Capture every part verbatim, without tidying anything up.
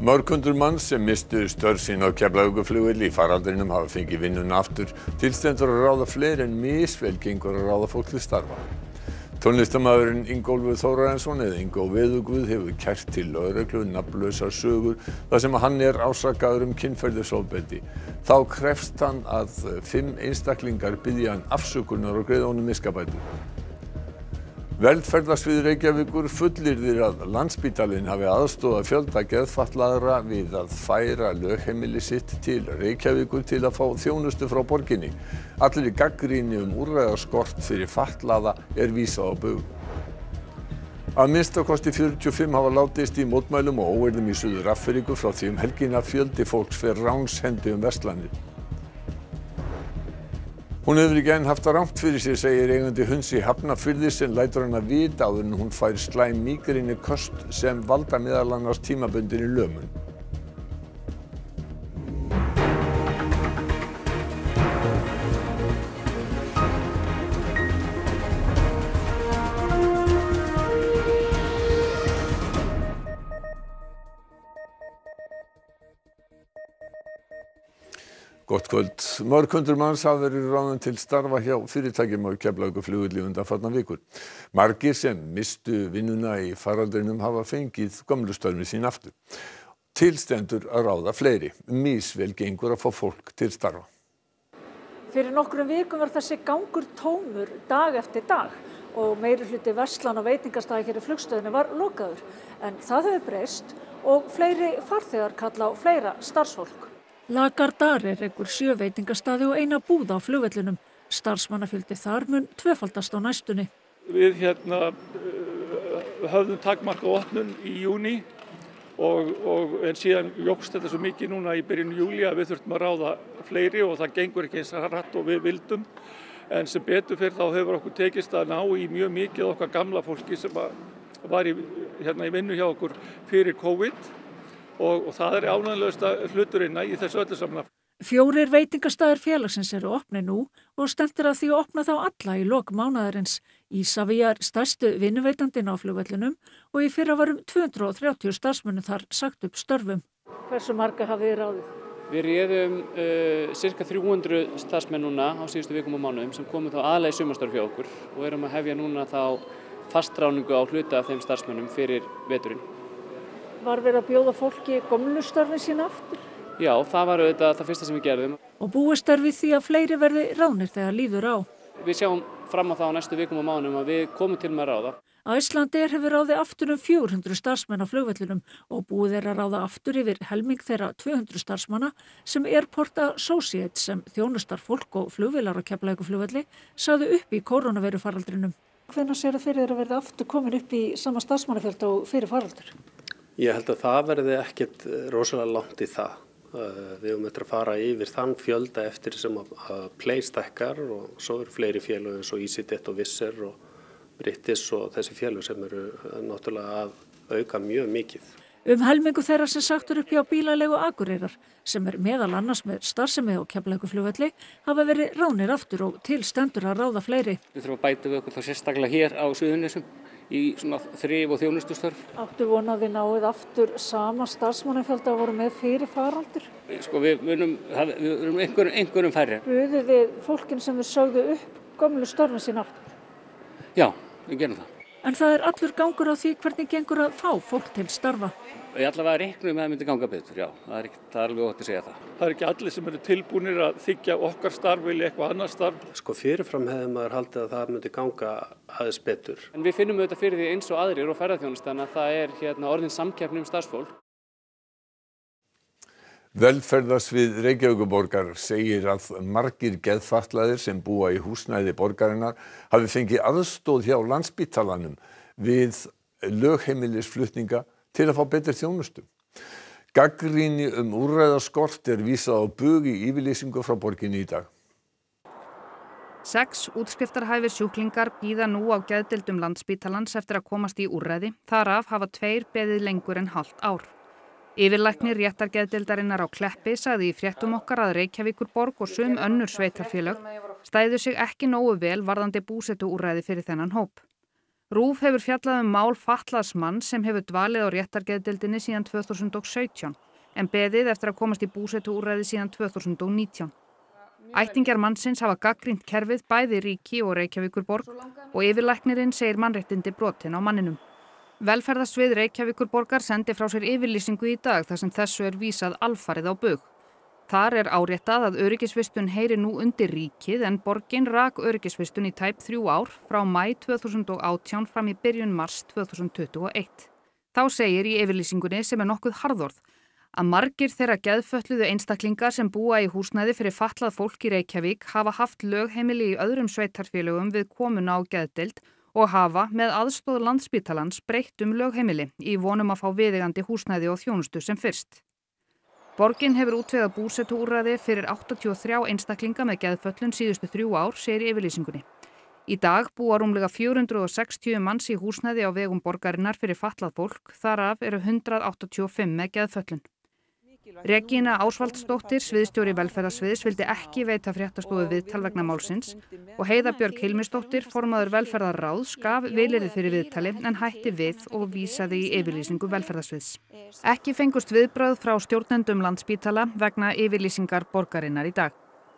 Mörg hundruð manns sem misstu störf sín á Keflavíkurflugvelli í faraldrinum hafa fengið vinnuna aftur. Til stendur að ráða fleiri en misvel gengur að ráða fólk til starfa. Tónlistarmaðurinn Ingólfur Þórarinsson eða Ingó Veðurguð hefur kært til lögreglu nafnlausar sögur þar sem hann er ásakaður um kynferðisofbeldi. Þá krefst hann að fimm einstaklingar biðja hann afsökunar og greiða honum miskabætur. Velferðarsvið Reykjavíkur fullyrðir að Landspítalinn hafi aðstoðað fjölda geðfatlaðra við að færa lögheimili sitt til Reykjavíkur til að fá þjónustu frá borginni. Allri gagnrýni um úrræðaskort fyrir fatlaða er vísað á bug. Að minnsta kosti fjörutíu og fimm hafa látist í mótmælum og óeirðum í Suður-Afríku frá því um helgina fjöldi fólks fer ránshendi um verslanir. Hún hefur ekki enn haft það rangt fyrir sér, segir eigandi hunds í Hafnarfirði sem lætur hana vita áður en hún fær slæm mígreniköst sem valda meðal annars tímabundinni lömun. Gott kvöld. Mörg hundruð manns hafa verið ráðin til starfa hjá fyrirtækjum á Keflavíkurflugvelli undanfarnar vikur. Margir sem misstu vinnuna í faraldrinum hafa fengið gömlu störfin sín aftur. Til stendur að ráða fleiri. Misvel gengur að fá fólk til starfa. Fyrir nokkrum vikum var þessi gangur tómur dag eftir dag og meirihluti verslan og veitingastaða hér í flugstöðinni var lokaður. En það hefur breyst og fleiri farþegar kalla á fleira starfsfólk. Lagardare rekur sjö veitingastaði og eina búð á flugvellinum. Starfsmannafjöldi þar mun tvöfaldast á næstunni. Við hérna höfðum takmark á opnun í júní og, og en síðan jókst þetta svo mikið núna í byrjun júlí að við þurftum að ráða fleiri og það gengur ekki eins hratt og við vildum. En sem betur fyrir þá hefur okkur tekist að ná í mjög mikið okkar gamla fólki sem var í, hérna, í vinnu hjá okkur fyrir COVID. Og, og það er ánægjulegasta hluturinn í þessu öllu saman. Fjórir veitingastaðir félagsins eru opni nú og stefnt er að því að opna þá alla í lok mánaðarins. Isavia er stærstu vinnuveitandinn á flugvellinum og í fyrra var um tvö hundruð og þrjátíu starfsmönnum þar sagt upp störfum. Hversu marga hafið þið ráðið? Við réðum uh, cirka þrjú hundruð starfsmenn núna á síðustu vikum og mánuðum sem komu þá aðlega í sumarstörf hjá okkur og erum að hefja núna þá fastráningu á hluta af þeim starfsmönnum fyrir veturinn. Var verið að bjóða fólki gömlu störfin sín aftur? Já, það var auðvitað það fyrsta sem við gerðum. Og búist er við því að fleiri verði ráðnir þegar líður á. Við sjáum fram á það á næstu vikum og mánuðum að við komum til með að ráða. Icelandair hefur ráðið aftur um fjögur hundruð starfsmenn á flugvellinum og búið er að ráða aftur yfir helming þeirra tvö hundruð starfsmanna sem Airport Associates sem þjónustar fólk og flugvélar á Keflavíkurflugvelli sagði upp í kórónuveirufaraldrinum. Hvenær sér það fyrir þér að verða aftur komin upp í sama starfsmannafjölda og fyrir faraldur? Ég held að það verði ekkert rosalega langt í það. Við höfum eftir að fara yfir þann fjölda eftir sem að Play stækkar og svo eru fleiri félög eins og EasyJet og Wizz Air og British og þessi félög sem eru náttúrulega að auka mjög mikið. Um helmingu þeirra sem sagtur upp hjá bílalegu Akureyrar, sem er meðal annars með starfsemi á Keflavíkurflugvelli, hafa verið ráðnir aftur og til stendur að ráða fleiri. Við þurfum að bæta við okkur þá sérstaklega hér á Suðurnesjum í svona þrif- og þjónustustörf. Áttu von að þið náið aftur sama starfsmannafjölda að voru með fyrir faraldur? Sko við munum, við erum einhverjum, einhverjum færri. Buðuð þið fólkin sem þið sögðu upp gömlu störfin sín aftur? Já, við gerum það. En það er allur gangur á því hvernig gengur að fá fólk til starfa. Ég allavega reiknum með að það myndi ganga betur, já. Það er, ekki, það er alveg ótt að segja það. Það er ekki allir sem eru tilbúnir að þiggja okkar starf vilja eitthvað annað starf. Sko fyrirfram hefði maður haldið að það myndi ganga aðeins betur. En við finnum auðvitað fyrir því eins og aðrir og ferðaþjónustan að það er hérna, orðin samkeppni um starfsfólk. Velferðarsvið Reykjavíkurborgar segir að margir geðfatlaðir sem búa í húsnæði borgarinnar hafi fengið aðstoð hjá Landspítalanum við lögheimilisflutninga til að fá betri þjónustu. Gagnrýni um úrræðaskort er vísað á bug í yfirlýsingu frá borginni í dag. Sex útskriftarhæfir sjúklingar bíða nú á geðdeildum Landspítalans eftir að komast í úrræði. Þar af hafa tveir beðið lengur en hálft ár. Yfirlæknir réttargeðdeildarinnar á Kleppi sagði í fréttum okkar að Reykjavíkurborg og sum önnur sveitarfélög stæðu sig ekki nógu vel varðandi búsetuúrræði fyrir þennan hóp. RÚV hefur fjallað um mál fatlaðs manns sem hefur dvalið á réttargeðdeildinni síðan tvö þúsund og sautján en beðið eftir að komast í búsetuúrræði síðan tvö þúsund og nítján. Ættingjar mannsins hafa gagnrýnt kerfið bæði ríki og Reykjavíkurborg og yfirlæknirinn segir mannréttindi brotin á manninum. Velferðarsvið Reykjavíkurborgar sendi frá sér yfirlýsingu í dag þar sem þessu er vísað alfarið á bug. Þar er áréttað að öryggisvistun heyri nú undir ríkið en borgin rak öryggisvistun í tæp þrjú ár frá maí tvö þúsund og átján fram í byrjun mars tvö þúsund tuttugu og eitt. Þá segir í yfirlýsingunni sem er nokkuð harðorð að margir þeirra geðfötluðu einstaklingar sem búa í húsnæði fyrir fatlað fólk í Reykjavík hafa haft lögheimili í öðrum sveitarfélögum við komuna á geðdeild og hafa með aðstoð Landspítalans breytt um lögheimili í vonum að fá viðeigandi húsnæði og þjónustu sem fyrst. Borgin hefur útvegað búsetuúrræði fyrir áttatíu og þrjá einstaklinga með geðfötlun síðustu þrjú ár, segir í yfirlýsingunni. Í dag búa rúmlega fjögur hundruð og sextíu manns í húsnæði á vegum borgarinnar fyrir fatlað fólk, þar af eru hundrað áttatíu og fimm með geðfötlun. Regína Ásvaldsdóttir, sviðsstjóri velferðarsviðs, vildi ekki veita fréttastofu viðtal vegna málsins og Heiða Björg Hilmisdóttir, formaður velferðarráðs, gaf vilyrði fyrir viðtali en hætti við og vísaði í yfirlýsingu velferðarsviðs. Ekki fengust viðbrögð frá stjórnendum Landspítala vegna yfirlýsingar borgarinnar í dag.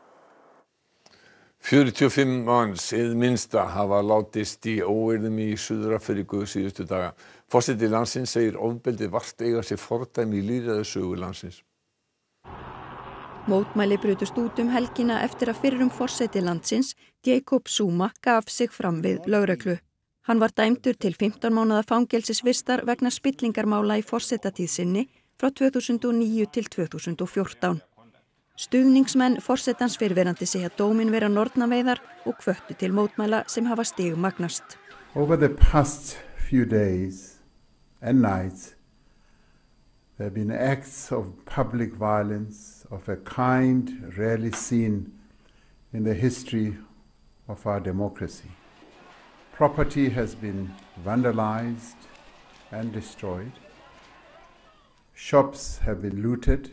fjörutíu og fimm manns hið minnsta hafa látist í óeirðum í Suður-Afríku síðustu daga. Forseti landsins segir ofbeldið vart eiga sér fordæmi í lýðræðissögu landsins. Mótmæli brutust út um helgina eftir að fyrrum forseti landsins, Jacob Zuma, gaf sig fram við lögreglu. Hann var dæmdur til fimmtán mánaða fangelsisvistar vegna spillingarmála í forsetatíð sinni frá tvö þúsund og níu til tvö þúsund og fjórtán. Stuðningsmenn forsetans fyrrverandi segja dóminn vera nornaveiðar og hvöttu til mótmæla sem hafa stigmagnast. Over the past few days and nights, there have been acts of public violence of a kind rarely seen in the history of our democracy. Property has been vandalized and destroyed. Shops have been looted.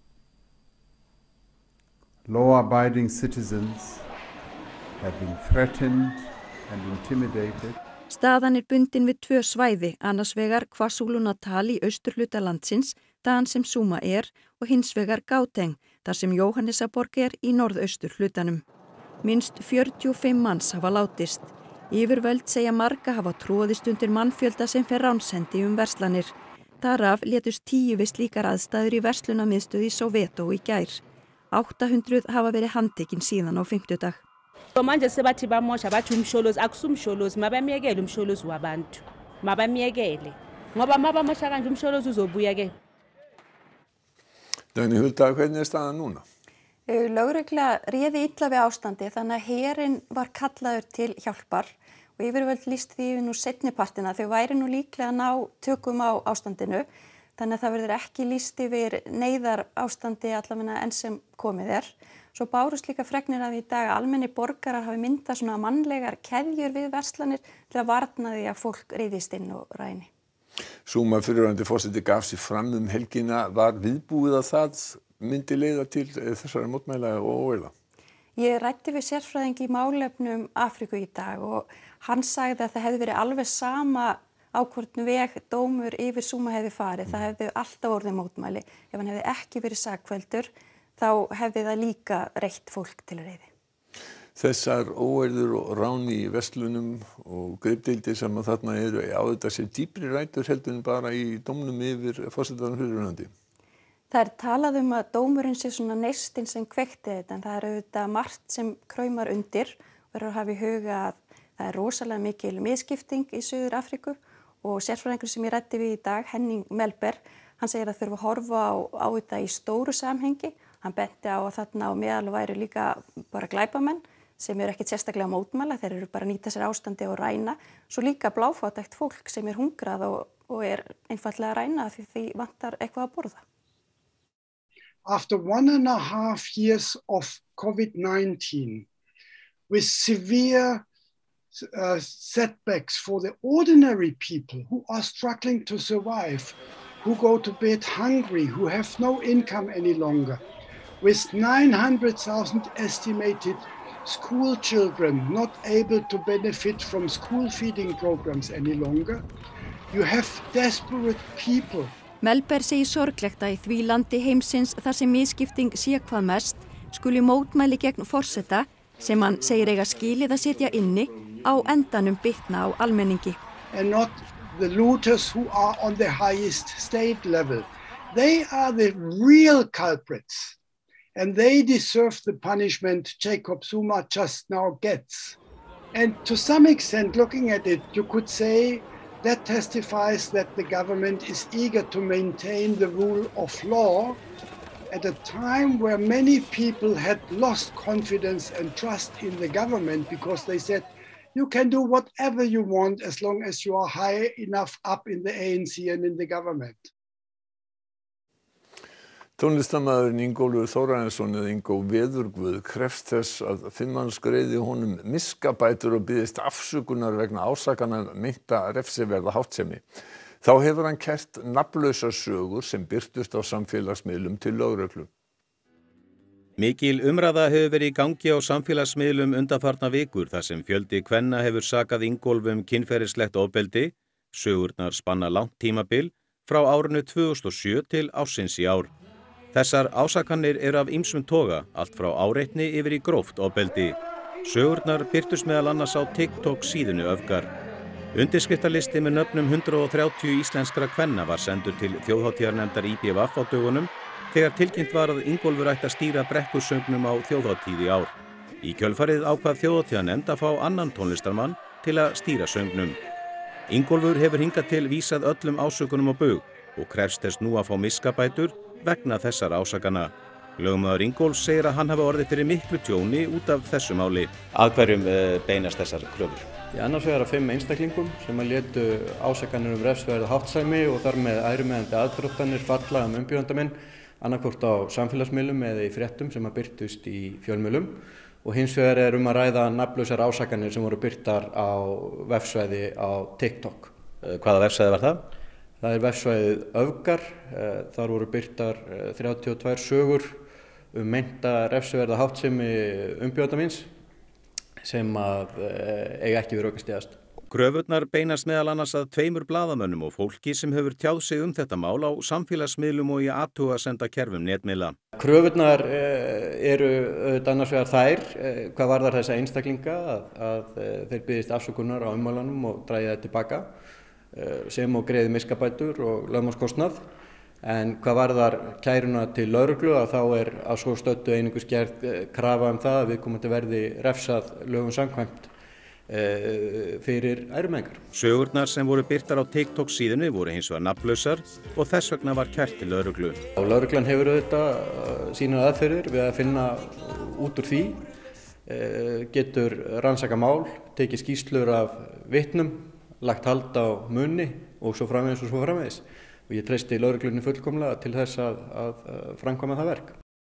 Law-abiding citizens have been threatened and intimidated. Staðan er bundin við tvö svæði, annars vegar KwaZulu-Natal í austurhluta landsins, þaðan sem Zuma er, og hins vegar Gauteng, þar sem Jóhannesarborg er í norðausturhlutanum. Minnst fjörutíu og fimm manns hafa látist. Yfirvöld segja marga hafa troðist undir mannfjölda sem fer ránshendi um verslanir. Þar af létust tíu við slíkar aðstæður í verslunarmiðstöð í Soweto í gær. átta hundruð hafa verið handtekin síðan á fimmtudag. Manje sebathi bamosha bathi umsholozi akusumsholozi mabamiyekele umsholozi wabantu mabamiyekele ngoba mabamosha kanje umsholozi uzobuya ke. Dagný Hulda, hvernig er staðan núna? Lögregla réði illa við ástandi þannig að herinn var kallaður til hjálpar og yfirvöld lýst því nú seinni partina þau væri nú líklega að ná tökum á ástandinu þannig að það verður ekki lýst yfir neyðar ástandi allavega enn sem komið er. Svo bárust líka fregnir af í dag að almenni borgarar hafi myndað svona mannlegar keðjur við verslanir til að varna því að fólk reiðist inn og ræni. Zuma fyrrverandi forseti gaf sig fram um helgina, var viðbúið að það myndi leiða til þessari mótmæla og óeirða? Ég ræddi við sérfræðing í málefnum Afríku í dag og hann sagði að það hefði verið alveg sama á hvorn veg dómur yfir Zuma hefði farið. Það hefði alltaf orðið mótmæli. Ef hann hefði ekki verið sakfelldur, þá hefði það líka reitt fólk til reiði. Þessar óeirður og rán í verslunum og greipdeildir sem þarna eru á þetta sér dýpri rætur heldur en bara í dómnum yfir forsetanum fyrrverandi. Það er talað um að dómurinn sé svona neistinn sem kveikti þetta en það er auðvitað margt sem kraumar undir og verður að hafa í huga að það er rosalega mikil misskipting í Suður-Afríku og sérfræðingur sem ég ræddi við í dag, Henning Melber, hann segir að þurfa að horfa á, á þetta í stóru samhengi. Hann benti á að þarna á meðal væri líka bara glæpamenn sem eru ekkert sérstaklega mótmæla, þeir eru bara að nýta sér ástandi og ræna. Svo líka bláfátækt fólk sem er hungrað og, og er einfaldlega að ræna því því vantar eitthvað að borða. After one and a half years of COVID nineteen, with severe uh, setbacks for the ordinary people who are struggling to survive, who go to bed hungry, who have no income any longer, with nine hundred thousand estimated school children not able to benefit from school feeding programs any longer. You have desperate people. Melber segir sorglegt að í því landi heimsins þar sem misskipting sé hvað mest skuli mótmæli gegn forseta sem hann segir eiga skilið að sitja inni á endanum bitna á almenningi. And not the looters who are on the highest state level. They are the real culprits. And they deserve the punishment Jacob Zuma just now gets. And to some extent, looking at it, you could say that testifies that the government is eager to maintain the rule of law at a time where many people had lost confidence and trust in the government because they said, you can do whatever you want as long as you are high enough up in the A N C and in the government. Tónlistarmaðurinn Ingólfur Þórarinsson eða Ingó Veðurguð krefst þess að fimm manns greiði honum miskabætur og biðjist afsökunar vegna ásakana um meinta refsiverða háttsemi. Þá hefur hann kært nafnlausar sögur sem birtust á samfélagsmiðlum til lögreglu. Mikil umræða hefur verið í gangi á samfélagsmiðlum undanfarna vikur þar sem fjöldi kvenna hefur sakað Ingólf um kynferðislegt ofbeldi. Sögurnar spanna langt tímabil frá árinu tvö þúsund og sjö til ársins í ár. Þessar ásakanir eru af ýmsum toga, allt frá áreitni yfir í gróft ofbeldi. Sögurnar birtust meðal annars á TikTok síðunni Öfgar. Undirskriftalisti með nöfnum hundrað og þrjátíu íslenskra kvenna var sendur til þjóðhátíðarnefndar I B V á dögunum þegar tilkynnt var að Ingólfur ætti að stýra brekkusöngnum á þjóðhátíð í ár. Í kjölfarið ákvað þjóðhátíðarnefnd að fá annan tónlistarmann til að stýra söngnum. Ingólfur hefur hingað til vísað öllum ásökunum á bug og krefst þess nú að fá miskabætur vegna þessar ásakana. Lögmaður Ingólfs segir að hann hafi orðið fyrir miklu tjóni út af þessu máli. Að hverjum beinast þessar kröfur? Í annars vegar að fimm einstaklingum sem að létu ásakanir um refsiverða háttsemi og þar með ærumeiðandi aðdróttanir falla um umbjóðandamenn annarkvort á samfélagsmiðlum eða í fréttum sem að birtust í fjölmiðlum og hins vegar er um að ræða nafnlausar ásakanir sem voru birtar á vefsvæði á TikTok. Hvaða vefsvæði var það? Það er vefsvæðið Öfgar, þar voru birtar þrjátíu og tvær sögur um meinta refsiverða háttsemi umbjóðandamins sem að eiga ekki við rök að styðjast. Kröfurnar beinast meðal annars að tveimur blaðamönnum og fólki sem hefur tjáð sig um þetta mál á samfélagsmiðlum og í athugasemdakerfum netmiðla. Kröfurnar eru auðvitað annars vegar þær, hvað varðar þessa einstaklinga, að, að þeir biðjist afsökunar á ummælunum og dragi það tilbaka, sem og greiði miskabætur og lögmálskostnað. En hvað varðar kæruna til lögreglu að þá er að svo stöddu einungis gerð krafa um það að viðkomandi verði refsað lögum samkvæmt e, fyrir ærumeiðingar. Sögurnar sem voru birtar á TikTok síðunni voru hins vegar nafnlausar og þess vegna var kært til lögreglu. Og lögreglan hefur auðvitað sínar aðferðir við að finna út úr því, e, getur rannsaka mál, tekið skýrslur af vitnum, lagt hald á munni og svo framvegis og svo framvegis. Og ég treysti lögreglunni fullkomlega til þess að, að, að framkvæma það verk.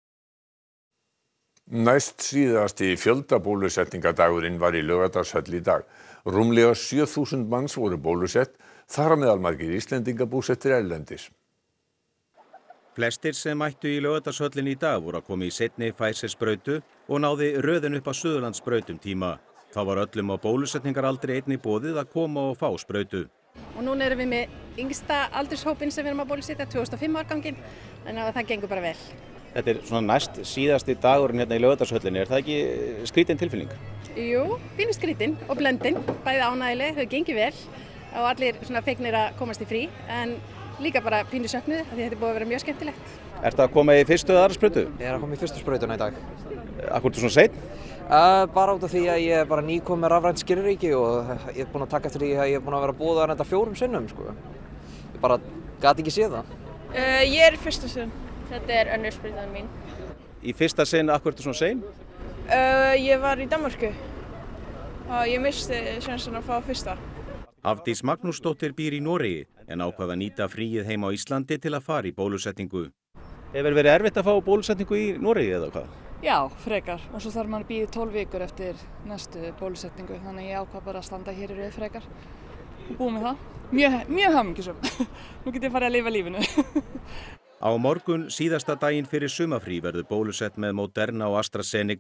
Næst síðasti fjöldabólusetningadagurinn var í Laugardalshöll í dag. Rúmlega sjö þúsund manns voru bólusett, þar á meðal margir Íslendinga búsettir erlendis. Flestir sem mættu í Laugardalshöllin í dag voru að koma í seinni Pfizer-sprautu og náði röðin upp að Suðurlandsbrautum tíma. Þá var öllum á bólusetningaraldri einnig boðið að koma og fá sprautu. Og núna erum við með yngsta aldurshópinn sem við erum að bólusetja, tvö þúsund og fimm árganginn, þannig að það gengur bara vel. Þetta er svona næst síðasti dagurinn hérna í Laugardalshöllinni, er það ekki skrítin tilfinning? Jú, pínu skrítin og blendin, bæði ánægileg, þau gengið vel og allir svona fegnir að komast í frí, en líka bara pínu söknuð, því þetta er búið að vera mjög skemmtilegt. Ertu að koma í fyrstu eða aðra sprautu? Ég er að koma í fyrstu sprautuna í dag. Akkur ertu svona seinn? Uh, bara út af því að ég er bara nýkomin með rafrænt skilríki og ég er búinn að taka eftir því að ég er búinn að vera búið að reynda fjórum sinnum, sko. Ég bara gat ekki séð það. Uh, ég er í fyrsta sinn. Þetta er önnur sprautan mín. Í fyrsta sinn, akkur ertu svona sein? Uh, ég var í Danmörku og ég misti sjansen að fá fyrsta. Hafdís Magnúsdóttir býr í Noregi en ákvað að nýta fríið heim á Íslandi til að fara í bólusetningu. Hefur verið erfitt að fá bólusetningu í Noregi eða hvað? Já, frekar. Og svo þarf maður að bíða tólf vikur eftir næstu bólusetningu. Þannig ég ákvað bara að standa hér í röð frekar og búið með það. Mjög, mjög hamingjusöm. Nú get ég farið að lifa lífinu. Á morgun síðasta daginn fyrir sumarfrí verður bólusett með Moderna og AstraZeneca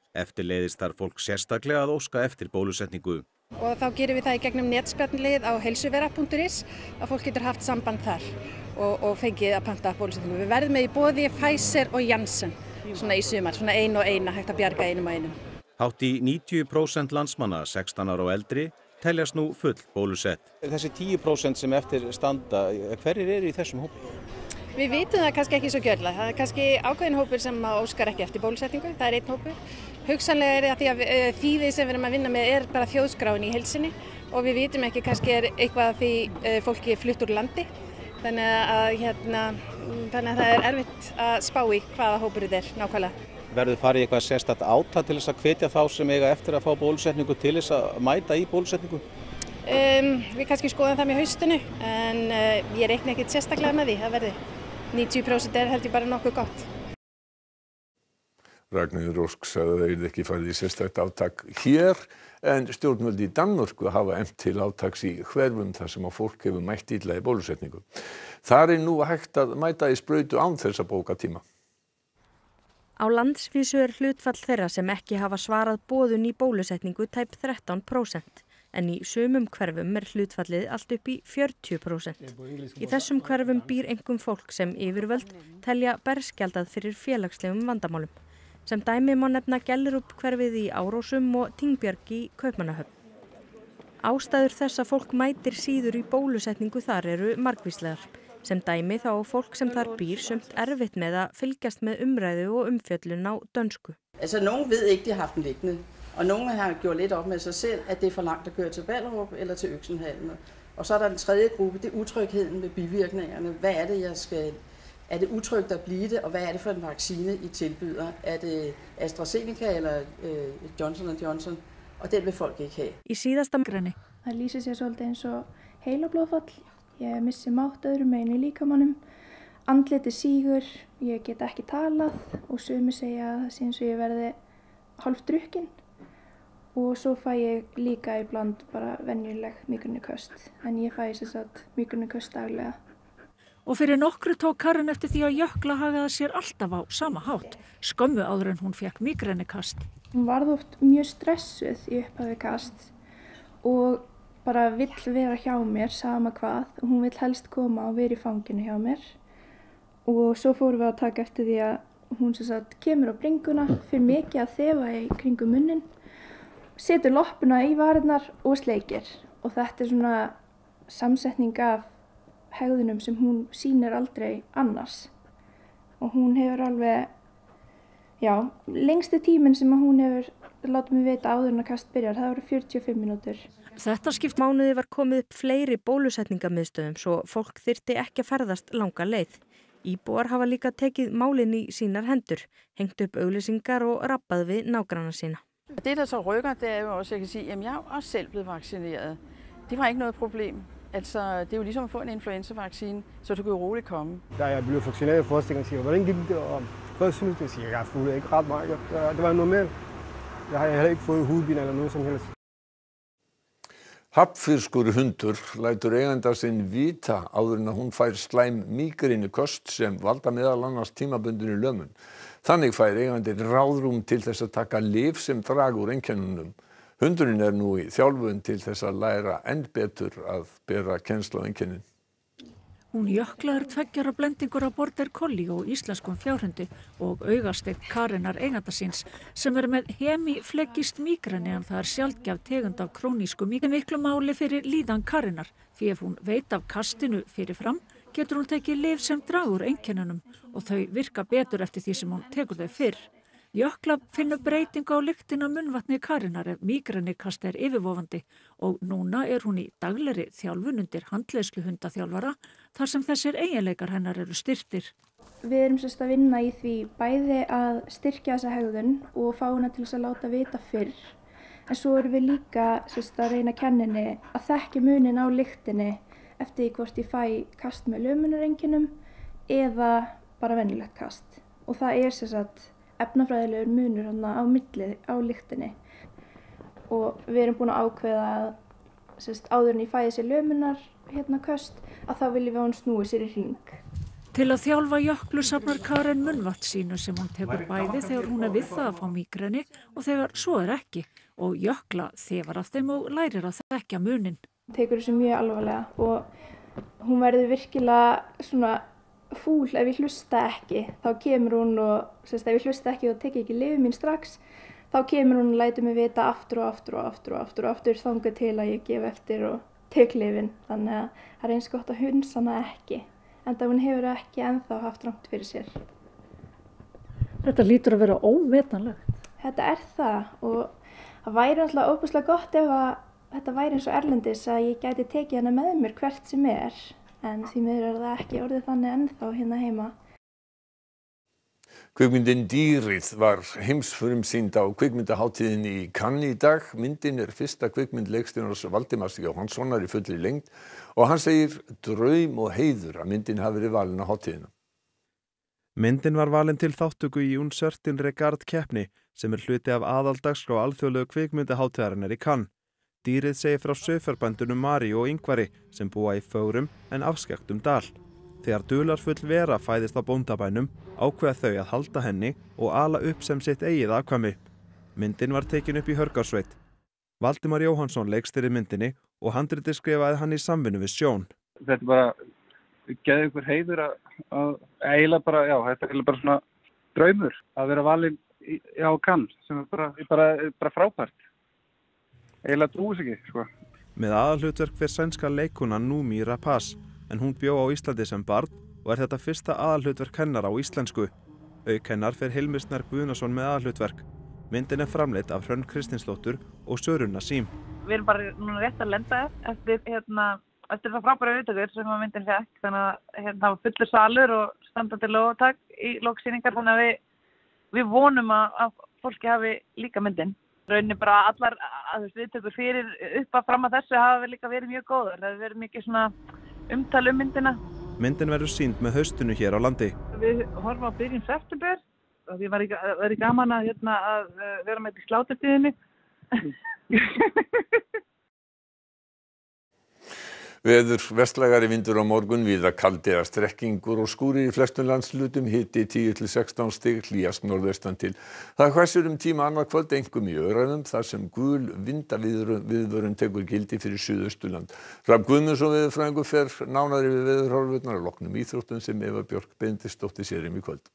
Eftirleiðis þarf fólk sérstaklega að óska eftir bólusetningu. Og þá gerum við það í gegnum netspjallið á heilsuvera punktur is að fólk getur haft samband þar og, og fengið að panta bólusetningu. Við verðum með í boði Pfizer og Janssen svona í sumar, svona ein og eina hægt að bjarga einum og einum. Hátt í níutíu prósent landsmanna sextán ára og eldri teljast nú full bólusett. Þessi tíu prósent sem eftir standa, hverjir eru í þessum hópi? Við vitum það kannski ekki svo gjörlega. Það er kannski ákveðin hópur sem óskar ekki eftir bólusetningu, það er einn hópur. Hugsanlega er það því að þýðið sem við erum að vinna með er bara þjóðskráin í heilsinni og við vitum ekki kannski er eitthvað að því fólki er flutt úr landi. Þannig að, hérna, þannig að það er erfitt að spá í hvaða hópur þetta er nákvæmlega. Verður farið eitthvað sérstakt átak til þess að hvetja þá sem eiga eftir að fá bólusetningu til þess að mæta í bólusetningu? Um, við kannski skoðum það með haustinu en uh, ég reikna ekkert sérstaklega með því að verði. níutíu prósent er held ég bara nokkuð gott. Ragnheiður Ósk sagði að það yrði ekki farið í sérstakt átak hér en stjórnvöld í Danmörku hafa efnt til átaks í hverfum þar sem að fólk hefur mætt illa í bólusetningu. Þar er nú hægt að mæta í sprautu án þess að bóka tíma. Á landsvísu er hlutfall þeirra sem ekki hafa svarað boðun í bólusetningu tæp þrettán prósent. En í sumum hverfum er hlutfallið allt upp í fjörutíu prósent. Í þessum hverfum býr einkum fólk sem yfirvöld telja berskjaldað fyrir félagslegum vandamálum. Sem dæmi má nefna Gellerup hverfið í Árósum og Tingbjörg í Kaupmannahöfn. Ástæður þess að fólk mætir síður í bólusetningu þar eru margvíslegar. Sem dæmi þá fólk sem þar býr sumt erfitt með að fylgjast með umræðu og umfjöllun á dönsku. Altså, nogen ved ikke, de har haft den liggende. Og nogen har gjort lidt op med sig selv, at det er for langt at køre til Ballerup eller til Øksenhallen. Og så er der den tredje gruppe, det er utrygheden med bivirkningerne. Hvad er det, jeg skal... Er det utrygt at blive det, og hvad er det for en vaccine, I tilbyder? Er det AstraZeneca eller øh, Johnson og Johnson? Og den vil folk ikke have. Í síðasta greni. Það lýsir sér svolítið eins og heilablóðfall. Ég missi mátt öðrum megin í líkamanum. Andliti sígur, ég get ekki talað og sumir segja að það sé eins og ég verði hálf drukkin. Og svo fæ ég líka ibland bara venjuleg mígreniköst, en ég fæ þess að mígreniköst daglega. Og fyrir nokkru tók Karen eftir því að Jökla hagaði sér alltaf á sama hátt, skömmu áður en hún fekk mígrenikast. Hún varð oft mjög stressuð í upphafi kast og bara vill vera hjá mér sama hvað. Hún vill helst koma og vera í fanginu hjá mér. Og svo fórum við að taka eftir því að hún sem sagt kemur á bringuna, fyrir mikið að þefa í kringum munnin, setur loppuna í varirnar og sleikir. Og þetta er svona samsetning af hegðunum sem hún sýnir aldrei annars. Og hún hefur alveg, já, lengsti tíminn sem hún hefur látið mig vita áður en að kast byrjar, það voru fjörutíu og fimm mínútur. Þetta skipt mánuði var komið upp fleiri bólusetningamiðstöðum svo fólk þyrfti ekki að ferðast langa leið. Íbúar hafa líka tekið málin í sínar hendur, hengt upp auglýsingar og rappað við nágranna sína. Det der så rykker, det er jo også, jeg kan sige, jamen jeg er også selv blevet vaccineret. Det var ikke noget problem. Altså, det er jo ligesom at få en influenzavaccine, så du kan jo roligt komme. Da jeg blev vaccineret første gang, siger jeg, hvordan gik det? Og først synes jeg, at jeg har fået ikke ret meget. Det var normalt. Jeg har heller ikke fået hudbin eller noget som helst. Hafnfirskur hundur lætur eiganda sinn vita áður en að hún fær slæm mígreniköst sem valda meðal annars tímabundinni lömun. Þannig fær eigandinn ráðrúm til þess að taka lyf sem draga úr einkennunum. Hundurinn er nú í þjálfun til þess að læra enn betur að bera kennsl á einkennin. Hún Jökla er tveggjara blendingur af border collie og íslenskum fjárhundi og augasteinn Karenar eiganda síns sem er með hemiflegist mígreni en það er sjaldgæf tegund af krónísku mígreni miklu máli fyrir líðan Karenar því ef hún veit af kastinu fyrirfram getur hún tekið lyf sem draga úr einkennunum og þau virka betur eftir því sem hún tekur þau fyrr. Jökla finnur breytingu á lyktina munnvatni Karenar ef mígrenikast er yfirvofandi og núna er hún í daglegri þjálfun undir handleiðsluhundaþjálfara þar sem þessir eiginleikar hennar eru styrktir. Við erum sérst að vinna í því bæði að styrkja þessa hegðun og fá hana til þess að láta vita fyrr. En svo erum við líka sérst að reyna kenninni að þekki munin á lyktinni eftir því hvort ég fæ kast með lömunareinkenum eða bara venjulegt kast. Og það er sérst að efnafræðilegur munur á milli á lyktinni og við erum búin að ákveða að sérst, áður en ég fæði sér lömunar hérna köst að þá viljum við að hún snúi sér í hring. Til að þjálfa Jöklu safnar Karen munnvatnssýnu sem hún tekur bæði þegar hún er við það að fá mígreni og þegar svo er ekki. Og Jökla þefar af þeim og lærir að þekkja muninn. Hún tekur þessu mjög alvarlega og hún verður virkilega svona fúl ef ég hlusta ekki. Þá kemur hún og, sérst, ef ég hlusta ekki og tek ekki lyfin mín strax, þá kemur hún og lætur mig vita aftur og aftur og aftur og aftur og aftur þangað til að ég gef eftir og tek lyfin. Þannig að það er eins gott að hunsa hana ekki. Enda hún hefur ekki ennþá haft rangt fyrir sér. Þetta lítur að vera ómetanlegt. Þetta er það og það væri alltaf óbúslega gott ef að þetta væri eins og erlendis að ég gæti tekið hana með mér hvert sem er. En því miður er það ekki orðið þannig ennþá hérna heima. Kvikmyndin Dýrið var heimsfrumsýnd á kvikmyndahátíðinni í Cannes í dag. Myndin er fyrsta kvikmynd leikstjórans Valdimars Jóhannssonar í fullri lengd og hann segir draum og heiður að myndin hafi verið valin á hátíðina. Myndin var valin til þáttöku í Uncertain Regard keppni sem er hluti af aðaldagskrá alþjóðlegu kvikmyndahátíðarinnar í Cannes. Dýrið segir frá sauðfjárbændunum Mari og Ingvari sem búa í fögrum en afskekktum dal. Þegar dularfull vera fæðist á bóndabænum ákveða þau að halda henni og ala upp sem sitt eigið afkvæmi. Myndin var tekin upp í Hörgársveit. Valdimar Jóhannsson leikstýrði myndinni og handritið skrifaði hann í samvinnu við Sjón. Þetta er bara, geði ykkur heiður að, að eiginlega bara, já, þetta er eiginlega bara svona draumur að vera valinn á Cannes sem er bara, bara, bara frábært. Eiginlega trúis ekki, sko. Með aðalhlutverk fyrir sænska leikuna Noomi Rapace en hún bjó á Íslandi sem barn og er þetta fyrsta aðalhlutverk hennar á íslensku. Auk hennar fer Hilmir Snær Guðnason með aðalhlutverk. Myndin er framleidd af Hrönn Kristinsdóttur og Söru Nasím. Við erum bara núna rétt að lenda eftir, hérna, eftir það frábæra viðtökur sem myndin fekk. Þannig að hérna, það var fullur salur og standandi lóðtak í lóksýningar. Þannig að við, við vonum að, að fólki hafi líka myndin. Rauninni bara allar að viðtökur fyrir upp að fram að þessu hafa líka verið mjög góðar. Það hefur verið mikið svona umtal um myndina. Myndin verður sýnd með haustinu hér á landi. Við horfum á byrjun september og því var ekki gaman að, hérna, að vera með í sláturtíðinni. Veður vestlægari vindur á morgun, víða kaldi eða strekkingur og skúrir í flestum landshlutum, hiti tíu til sextán stig, hlýjast norðaustan til. Það hvessir um tíma annað kvöld, einkum í Öræfum, þar sem gul vindaviðvörun tekur gildi fyrir Suðausturland. Hrafn Guðmundsson veðurfræðingur fer nánar yfir veðurhorfurnar að loknum íþróttum sem Eva Björk Benediktsdóttir sér um í kvöld.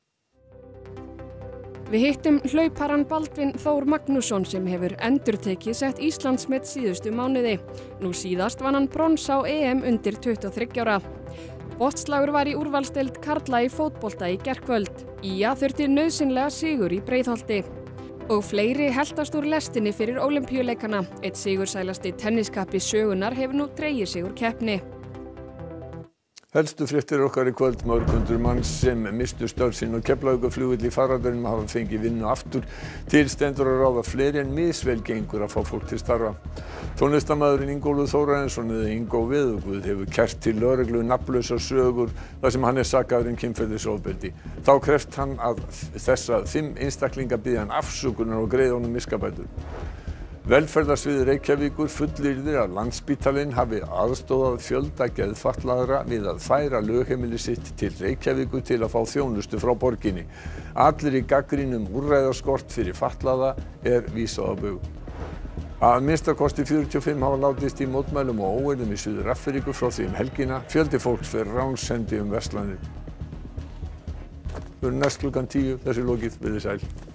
Við hittum hlauparan Baldvin Þór Magnússon sem hefur endurtekið sett Íslandsmet síðustu mánuði. Nú síðast vann hann brons á E M undir tuttugu og þriggja ára. Botslagur var í úrvalsdeild karla í fótbolta í gærkvöld. Ía þurfti nauðsynlega sigur í Breiðholti. Og fleiri heltast úr lestinni fyrir Ólympíuleikana. Eitt sigursælasti tenniskappi sögunar hefur nú dregið sig úr keppni. Helstu fréttir okkar í kvöld: mörg hundruð manns sem misstu störf sín á Keflavíkurflugvelli í faraldrinum hafa fengið vinnu aftur. Til stendur að ráða fleiri en misvel gengur að fá fólk til starfa. Tónlistarmaðurinn Ingólfur Þórarinsson eða Ingó Veðurguð hefur kært til lögreglu nafnlausar sögur þar sem hann er sakaður um kynferðisofbeldi. Þá krefst hann að þess að fimm einstaklinga biðja hann afsökunar og greiða honum miskabætur. Velferðarsvið Reykjavíkur fullyrðir að Landspítalinn hafi aðstoðað fjölda geðfatlaðra við að færa lögheimili sitt til Reykjavíkur til að fá þjónustu frá borginni. Allir í gagnrýnum úrræðaskort fyrir fatlaða er vísað á bug. Að minnsta kosti fjörutíu og fimm hafa látist í mótmælum og óeirðum í Suður-Afríku frá því um helgina. Fjöldi fólks fer ránshendi um verslanir. Við erum næst klukkan tíu, þessi lokið, verið sæl.